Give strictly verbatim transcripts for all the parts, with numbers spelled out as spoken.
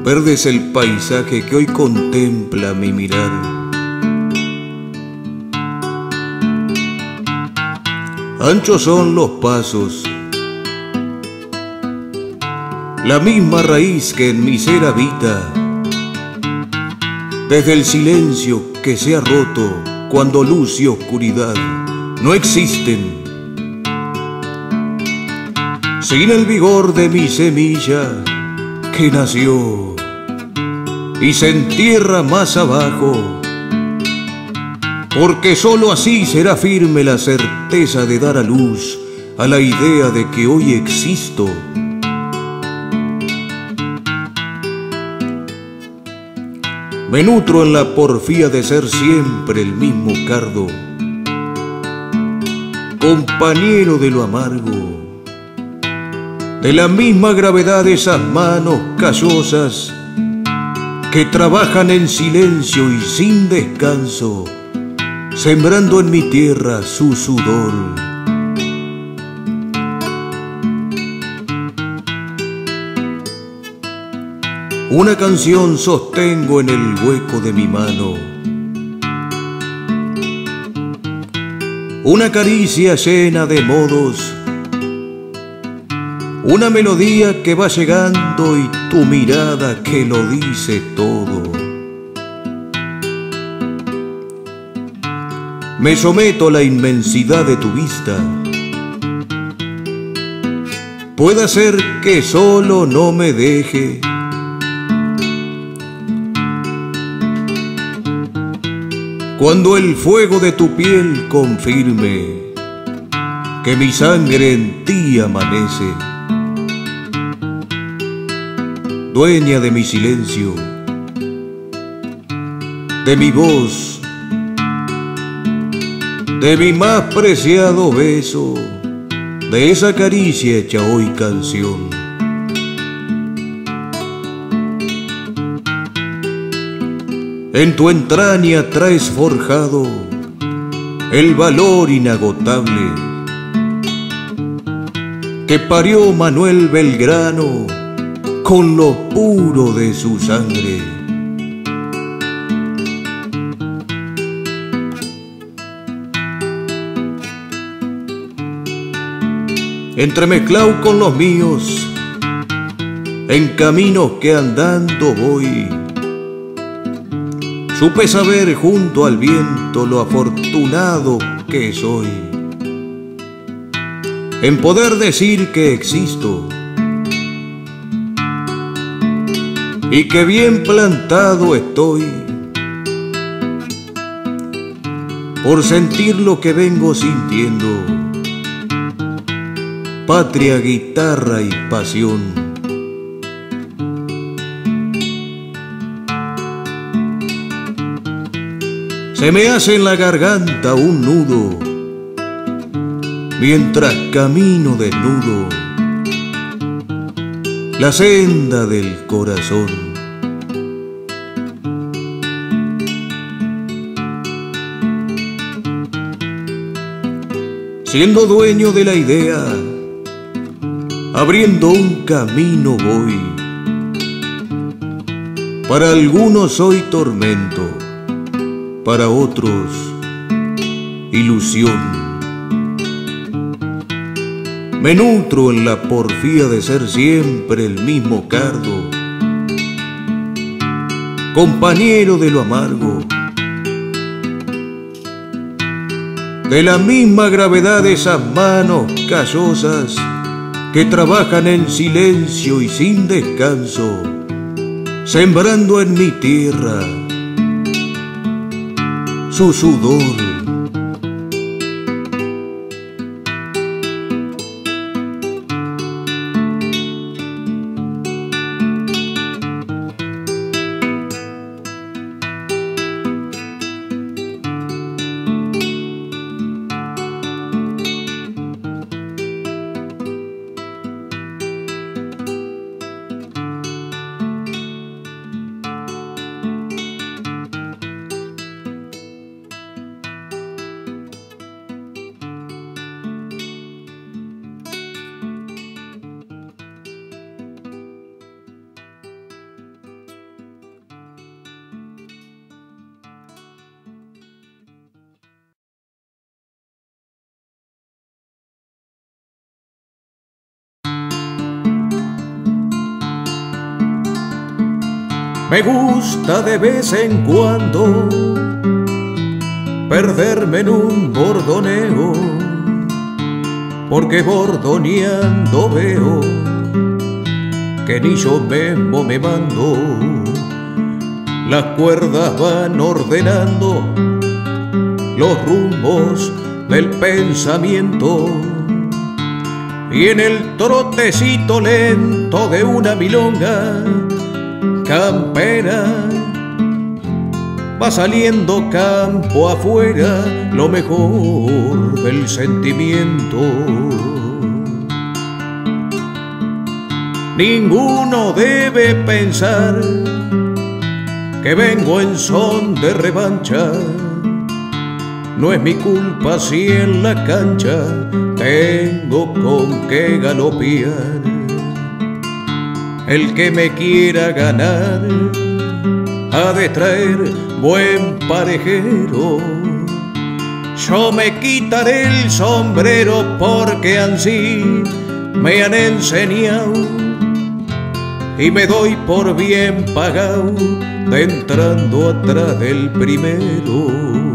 Verde es el paisaje que hoy contempla mi mirar. Anchos son los pasos, la misma raíz que en mi ser habita, desde el silencio que se ha roto cuando luz y oscuridad no existen. Sin el vigor de mi semilla que nació y se entierra más abajo, porque sólo así será firme la certeza de dar a luz a la idea de que hoy existo. Me nutro en la porfía de ser siempre el mismo cardo, compañero de lo amargo, de la misma gravedad de esas manos callosas que trabajan en silencio y sin descanso, sembrando en mi tierra su sudor. Una canción sostengo en el hueco de mi mano, una caricia llena de modos, una melodía que va llegando y tu mirada que lo dice todo. Me someto a la inmensidad de tu vista. Puede ser que solo no me deje, cuando el fuego de tu piel confirme que mi sangre en ti amanece. Dueña de mi silencio, de mi voz, de mi más preciado beso, de esa caricia hecha hoy canción. En tu entraña traes forjado el valor inagotable que parió Manuel Belgrano con lo puro de su sangre. Entremezclado con los míos, en caminos que andando voy, supe saber junto al viento lo afortunado que soy, en poder decir que existo y que bien plantado estoy, por sentir lo que vengo sintiendo, patria, guitarra y pasión. Se me hace en la garganta un nudo mientras camino desnudo la senda del corazón. Siendo dueño de la idea, abriendo un camino voy. Para algunos soy tormento, para otros ilusión. Me nutro en la porfía de ser siempre el mismo cardo, compañero de lo amargo, de la misma gravedad de esas manos callosas que trabajan en silencio y sin descanso, sembrando en mi tierra su sudor. Me gusta de vez en cuando perderme en un bordoneo, porque bordoneando veo que ni yo mismo me mando. Las cuerdas van ordenando los rumbos del pensamiento, y en el trotecito lento de una milonga campera va saliendo campo afuera lo mejor del sentimiento. Ninguno debe pensar que vengo en son de revancha. No es mi culpa si en la cancha tengo con qué galopear. El que me quiera ganar ha de traer buen parejero. Yo me quitaré el sombrero porque ansí me han enseñado, y me doy por bien pagado de entrando atrás del primero.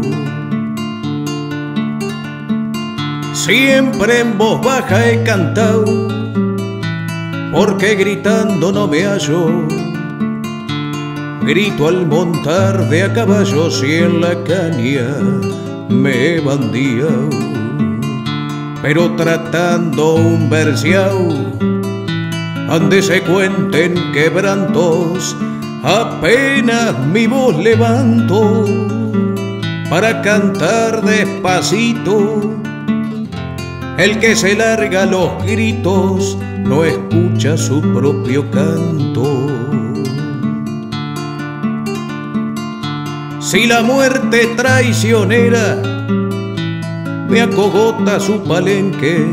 Siempre en voz baja he cantado, porque gritando no me hallo. Grito al montar de a caballo si en la caña me he bandiao. Pero tratando un verseao, ande se cuenten quebrantos, apenas mi voz levanto para cantar despacito. El que se larga los gritos no escucha su propio canto. Si la muerte traicionera me acogota su palenque,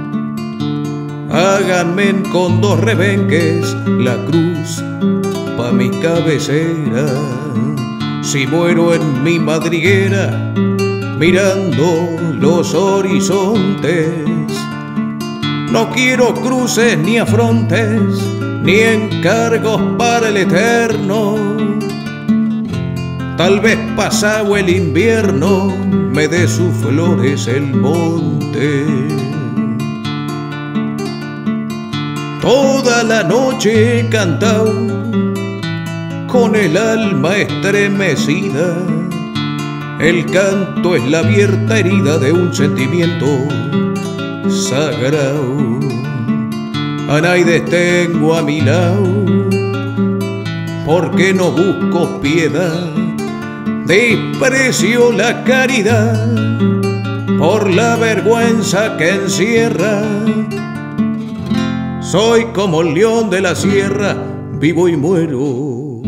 háganme con dos rebenques la cruz pa' mi cabecera. Si muero en mi madriguera mirando los horizontes, no quiero cruces ni afrontes, ni encargos para el eterno. Tal vez pasado el invierno me dé sus flores el monte. Toda la noche he cantado con el alma estremecida. El canto es la abierta herida de un sentimiento sagrado. A nadie tengo a mi lado, porque no busco piedad. Desprecio la caridad por la vergüenza que encierra. Soy como el león de la sierra, vivo y muero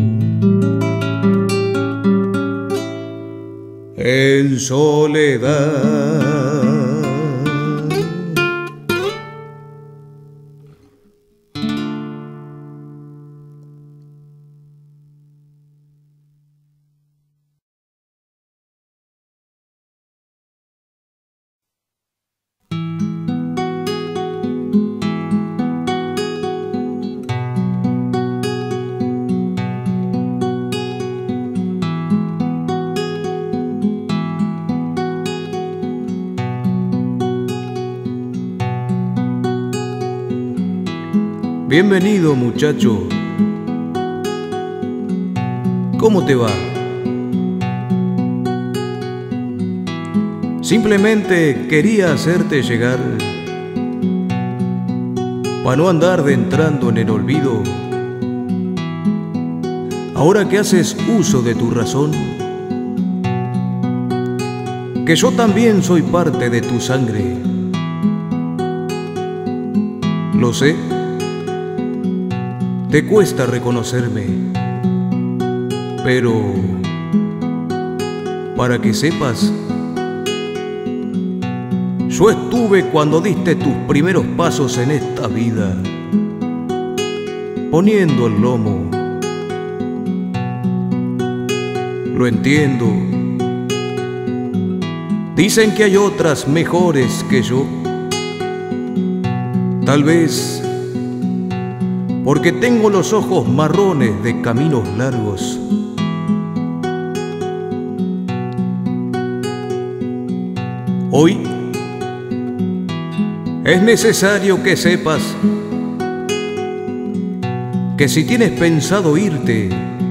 en soledad. Bienvenido, muchacho. ¿Cómo te va? Simplemente quería hacerte llegar, para no andar de entrando en el olvido. Ahora que haces uso de tu razón, que yo también soy parte de tu sangre. Lo sé. Te cuesta reconocerme, pero para que sepas, yo estuve cuando diste tus primeros pasos en esta vida, poniendo el lomo. Lo entiendo. Dicen que hay otras mejores que yo. Tal vez porque tengo los ojos marrones de caminos largos. Hoy es necesario que sepas que si tienes pensado irte,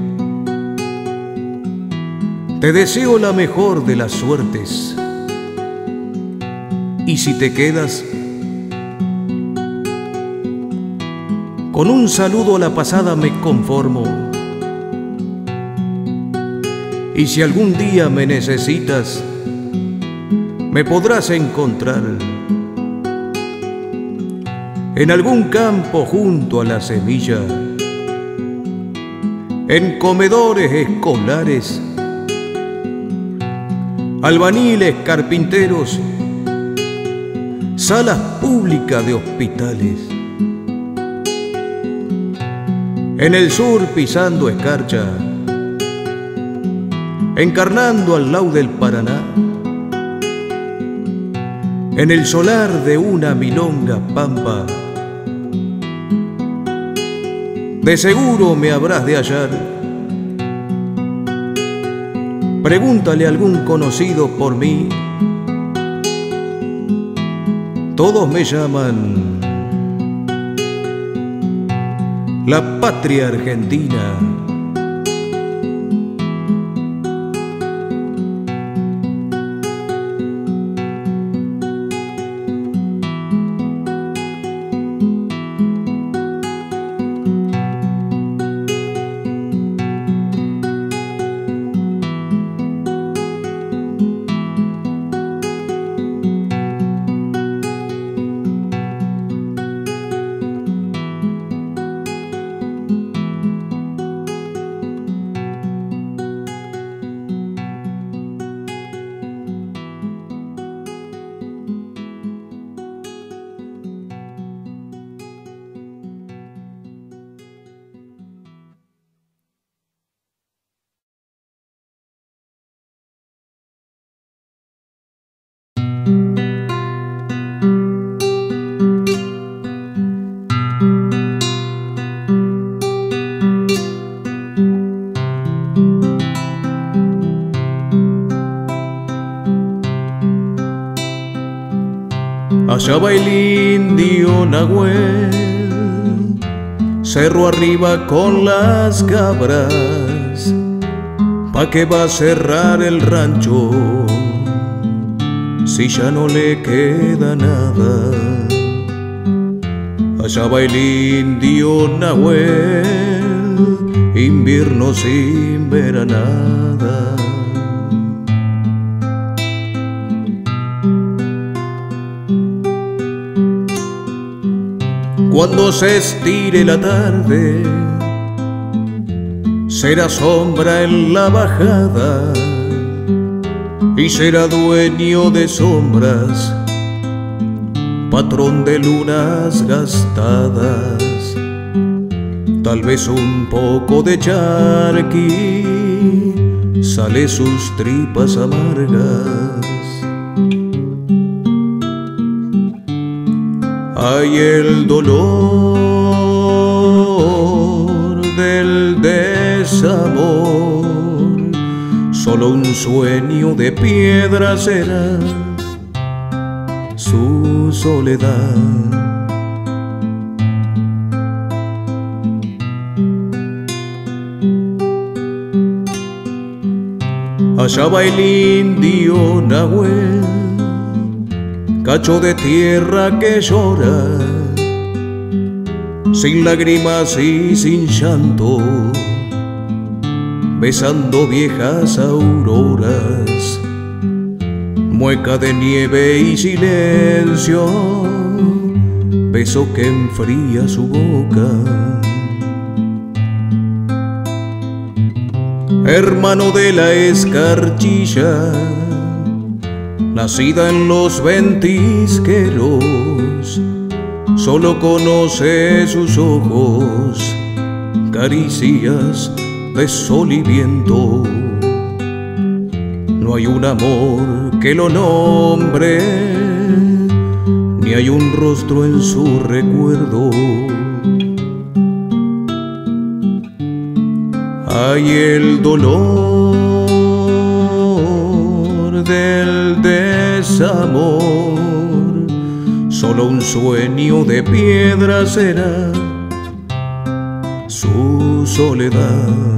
te deseo la mejor de las suertes. Y si te quedas, con un saludo a la pasada me conformo. Y si algún día me necesitas, me podrás encontrar en algún campo junto a la semilla, en comedores escolares, albañiles, carpinteros, salas públicas de hospitales, en el sur pisando escarcha, encarnando al lado del Paraná, en el solar de una milonga pampa. De seguro me habrás de hallar. Pregúntale a algún conocido por mí. Todos me llaman la patria argentina. Allá va el indio Nahuel, cerro arriba con las cabras, pa' que va a cerrar el rancho si ya no le queda nada. Allá va el indio Nahuel, invierno sin ver a nada. Cuando se estire la tarde, será sombra en la bajada y será dueño de sombras, patrón de lunas gastadas. Tal vez un poco de charqui sale sus tripas amargas. Hay el dolor del desamor, solo un sueño de piedra será su soledad. Allá va el indio Nahuel, cacho de tierra que llora, sin lágrimas y sin llanto, besando viejas auroras, mueca de nieve y silencio, beso que enfría su boca. Hermano de la escarchilla, nacida en los ventisqueros, solo conoce sus ojos, caricias de sol y viento. No hay un amor que lo nombre, ni hay un rostro en su recuerdo. hay el dolor del desamor. Solo un sueño de piedra será su soledad.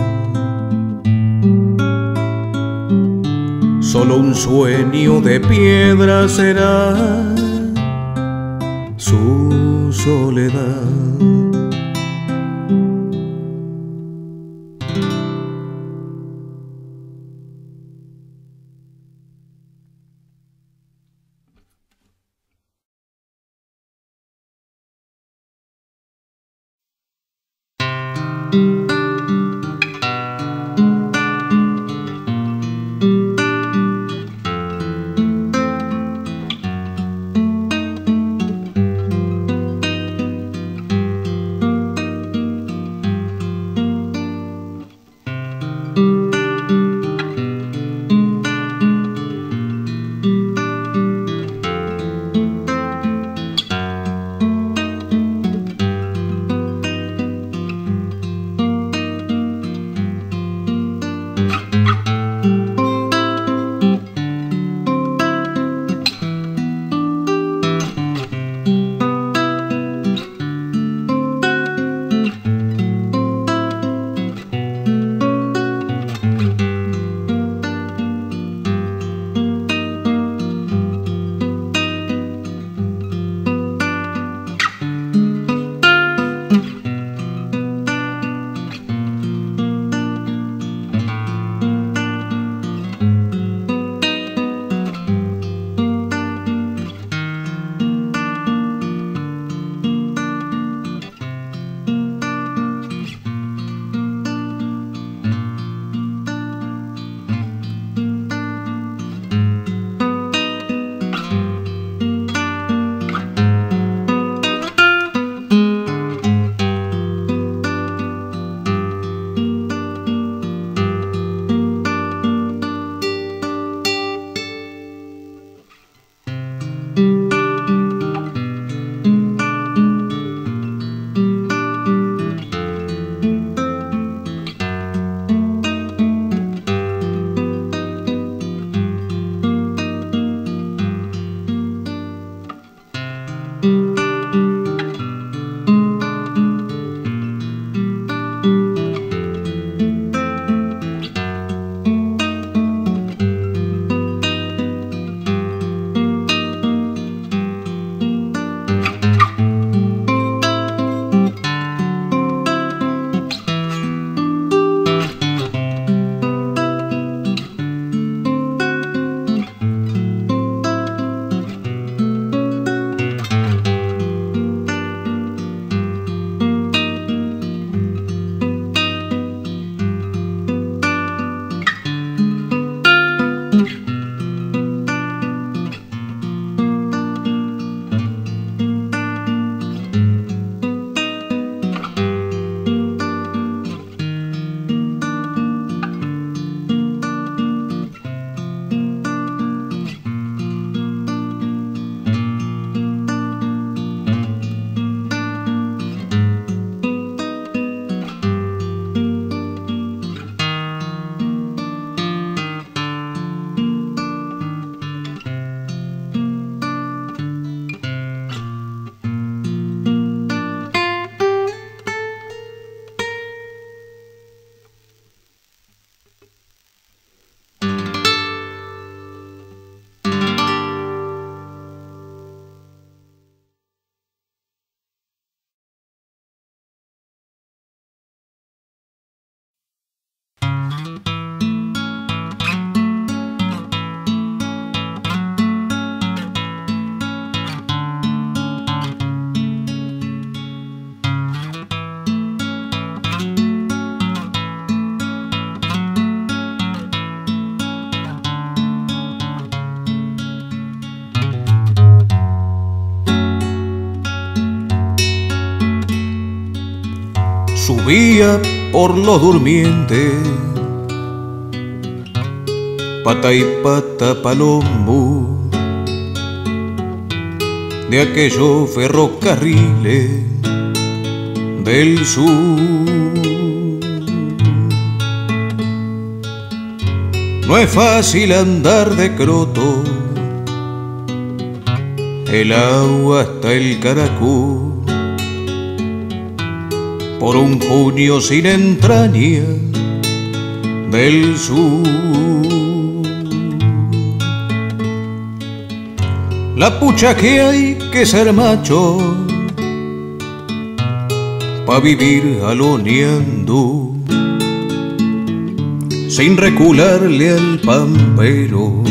Solo un sueño de piedra será su soledad. subía por los durmientes, pata y pata palombo de aquellos ferrocarriles del sur. no es fácil andar de croto. El agua hasta el caracú, por un junio sin entraña del sur. La pucha que hay que ser macho pa' vivir aloneando, sin recularle al pampero,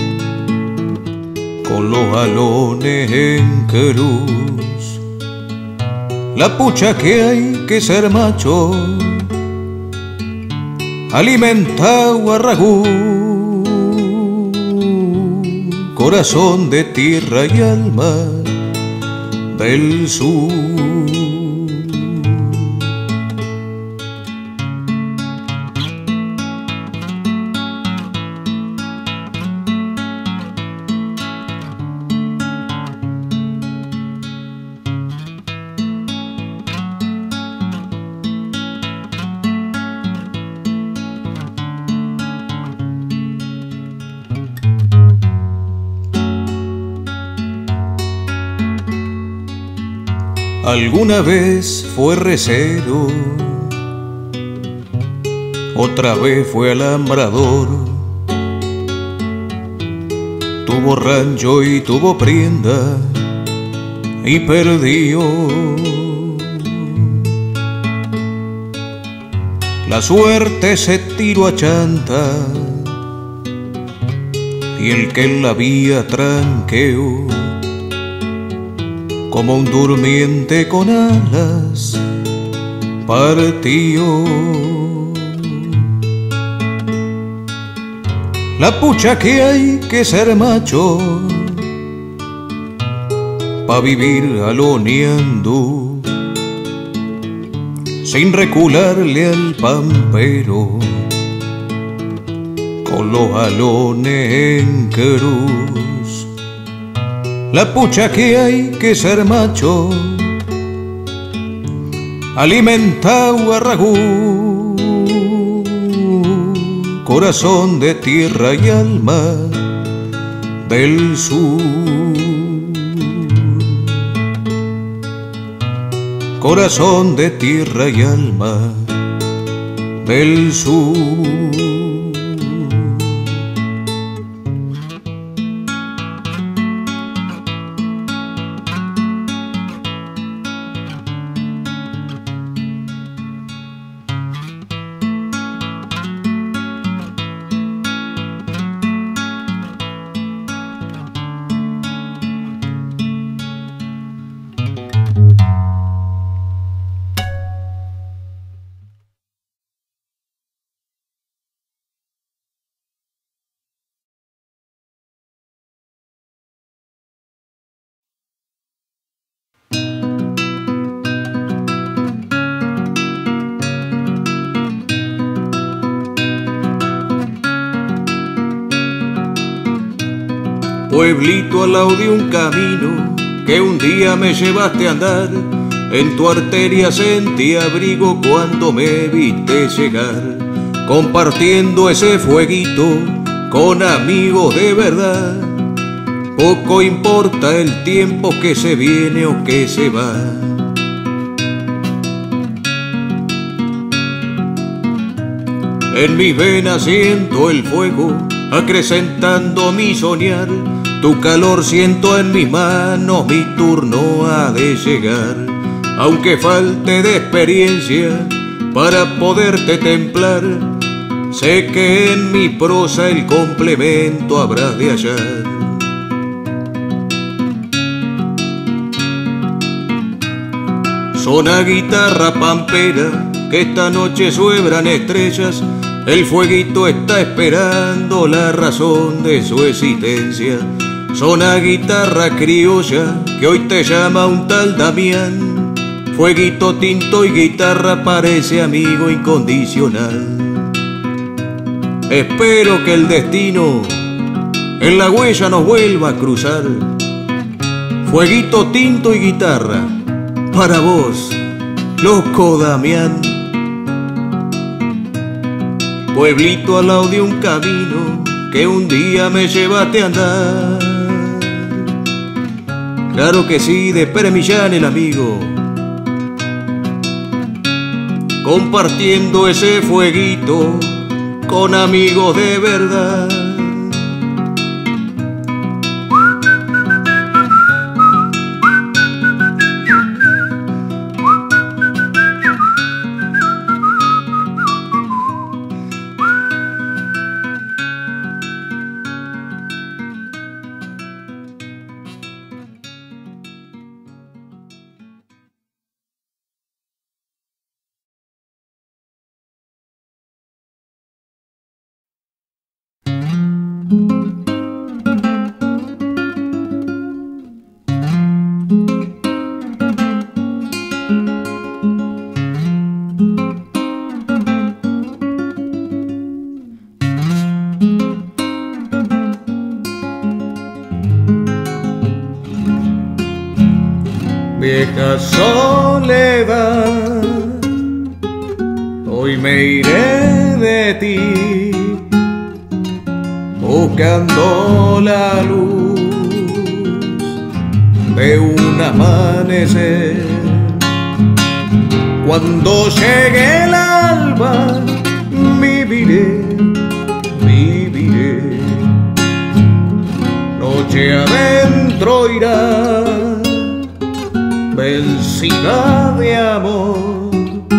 con los alones en cruz. La pucha que hay que ser macho, alimentado a ragú, corazón de tierra y alma del sur. Alguna vez fue recero, otra vez fue alambrador, tuvo rancho y tuvo prenda y perdió. La suerte se tiró a chanta y el que en la vía tranqueó, como un durmiente con alas, partió. La pucha que hay que ser macho pa' vivir aloneando, sin recularle al pampero, con los alones en cruz. La pucha que hay que ser macho, alimentado a ragú, corazón de tierra y alma del sur. Corazón de tierra y alma del sur. Pueblito al lado de un camino que un día me llevaste a andar, en tu arteria sentí abrigo cuando me viste llegar, compartiendo ese fueguito con amigos de verdad. Poco importa el tiempo que se viene o que se va. En mis venas siento el fuego acrecentando mi soñar, tu calor siento en mis manos, mi turno ha de llegar. Aunque falte de experiencia para poderte templar, sé que en mi prosa el complemento habrás de hallar. Sona guitarra pampera, que esta noche suebran estrellas, el fueguito está esperando la razón de su existencia. Sona guitarra criolla, que hoy te llama un tal Damián, fueguito, tinto y guitarra parece amigo incondicional. Espero que el destino en la huella nos vuelva a cruzar. Fueguito, tinto y guitarra, para vos, loco Damián. pueblito al lado de un camino que un día me llevaste a andar. Claro que sí, de Pere Millán el amigo, compartiendo ese fueguito con amigos de verdad. Vieja soledad, hoy me iré de ti, buscando la luz de un amanecer. Cuando llegue el alba, viviré, viviré. Noche adentro irá, vencida de amor,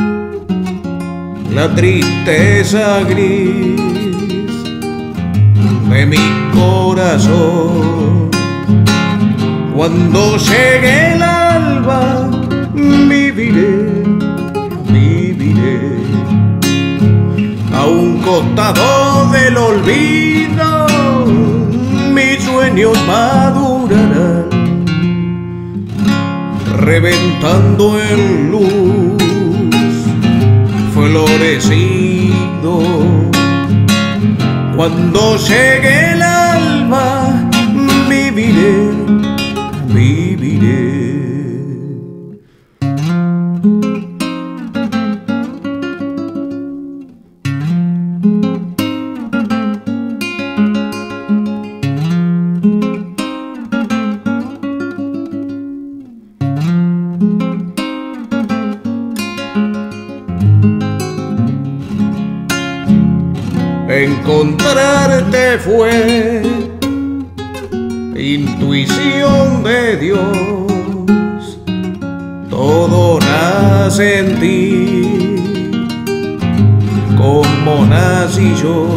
la tristeza gris de mi corazón. Cuando llegue el alba, viviré, viviré a un costado del olvido, mis sueños madurarán, reventando en luz, florecido. Cuando llegue el alba, viviré, viviré. Encontrarte fue intuición de Dios, todo nace en ti, como nací yo.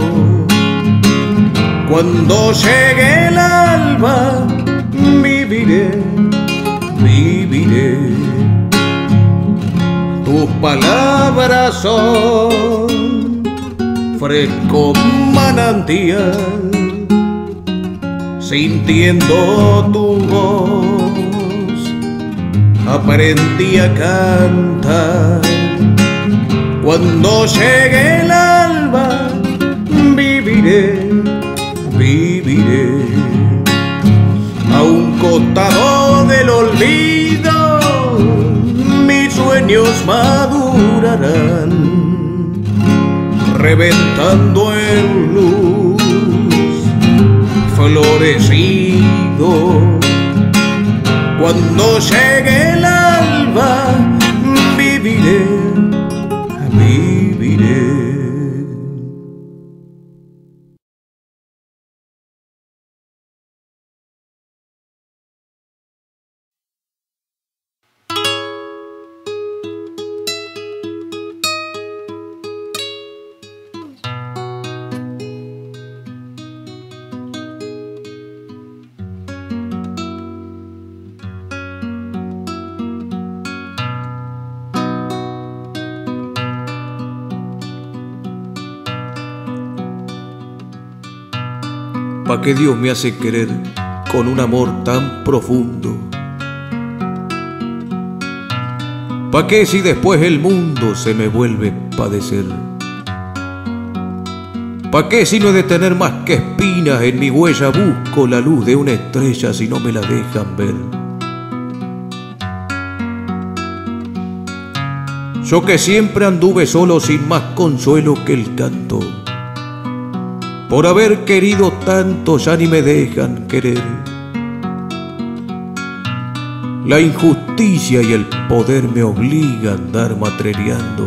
Cuando llegue el alba, viviré, viviré. Tus palabras son fresco manantial, sintiendo tu voz, aprendí a cantar. Cuando llegue el alba, viviré, viviré a un costado del olvido, mis sueños madurarán, reventando en luz, florecido. Cuando llegue el alba, viviré, viviré. ¿Pa' qué Dios me hace querer con un amor tan profundo? ¿Pa' qué si después el mundo se me vuelve padecer? ¿Pa' qué si no he de tener más que espinas en mi huella busco la luz de una estrella si no me la dejan ver? Yo que siempre anduve solo sin más consuelo que el canto, por haber querido tanto ya ni me dejan querer. La injusticia y el poder me obligan a andar matrereando.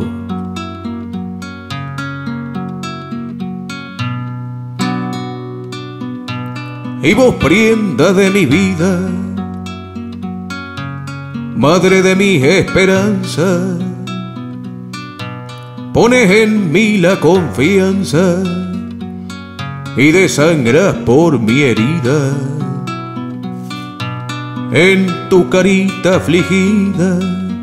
Y vos, prenda de mi vida, madre de mi esperanza, pones en mí la confianza y desangras por mi herida. En tu carita afligida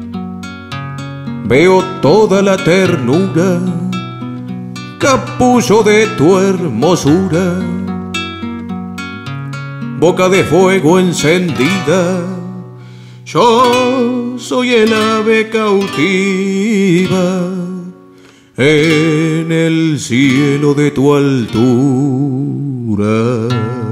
veo toda la ternura, capullo de tu hermosura, boca de fuego encendida. Yo soy el ave cautiva en el cielo de tu altura.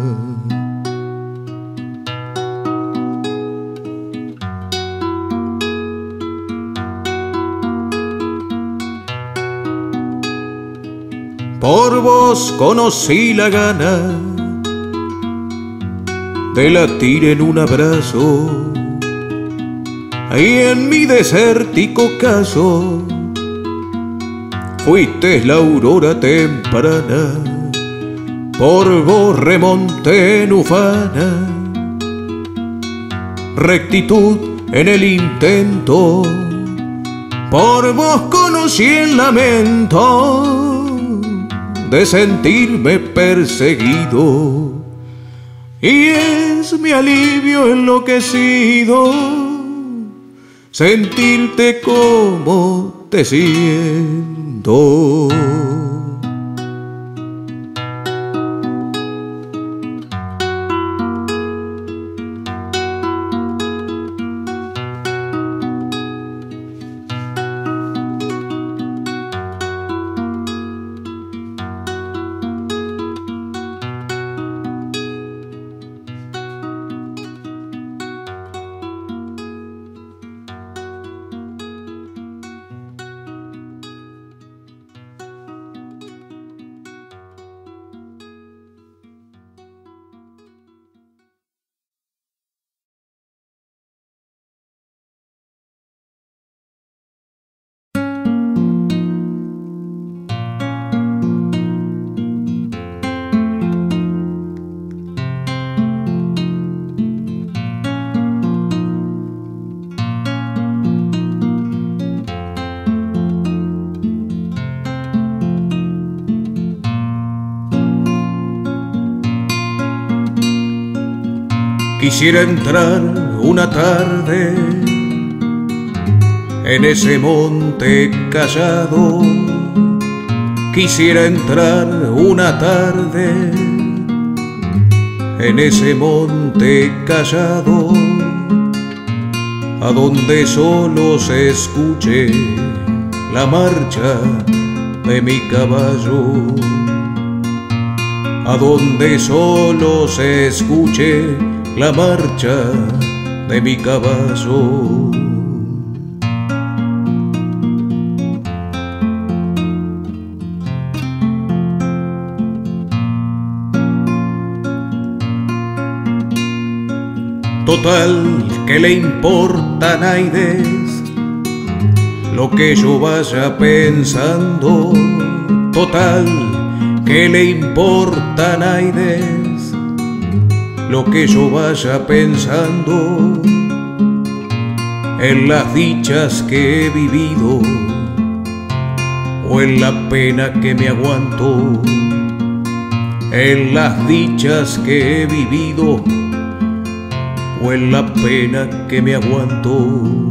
Por vos conocí la gana de latir en un abrazo, y en mi desértico caso fuiste la aurora temprana. Por vos remonté en ufana, rectitud en el intento. Por vos conocí el lamento de sentirme perseguido, y es mi alivio enloquecido sentirte como te siento. Quisiera entrar una tarde en ese monte callado. Quisiera entrar una tarde en ese monte callado, a donde solo se escuche la marcha de mi caballo, a donde solo se escuche la marcha de mi caballo. Total, ¿qué le importa a Naides lo que yo vaya pensando? Total, ¿qué le importa a Naides lo que yo vaya pensando? En las dichas que he vivido o en la pena que me aguanto. En las dichas que he vivido o en la pena que me aguanto.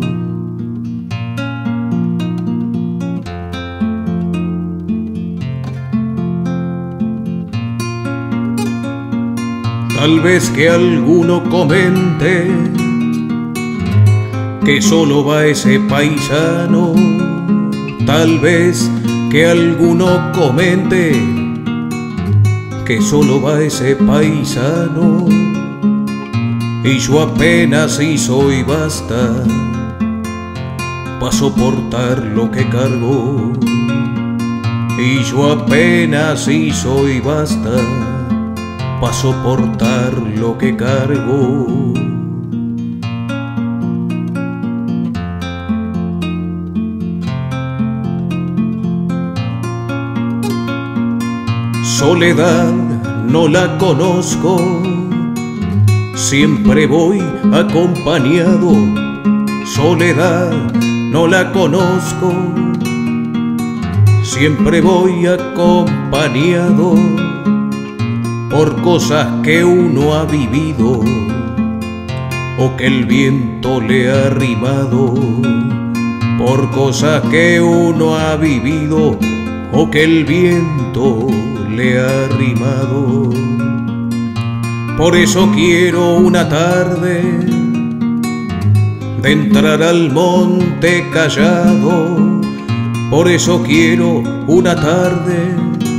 Tal vez que alguno comente que solo va ese paisano. Tal vez que alguno comente que solo va ese paisano. Y yo apenas y soy basta pa' soportar lo que cargo. y yo apenas si soy basta pa' soportar lo que cargo. Soledad no la conozco, siempre voy acompañado. Soledad no la conozco, siempre voy acompañado por cosas que uno ha vivido o que el viento le ha rimado, por cosas que uno ha vivido o que el viento le ha rimado. Por eso quiero una tarde de entrar al monte callado. Por eso quiero una tarde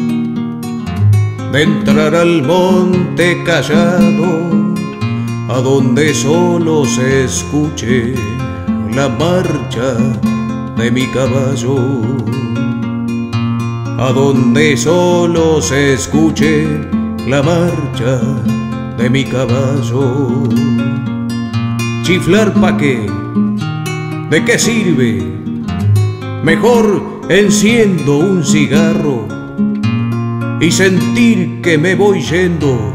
de entrar al monte callado, a donde solo se escuche la marcha de mi caballo, a donde solo se escuche la marcha de mi caballo. ¿Chiflar pa' qué? ¿De qué sirve? Mejor enciendo un cigarro y sentir que me voy yendo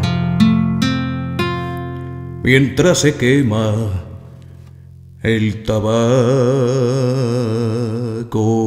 mientras se quema el tabaco.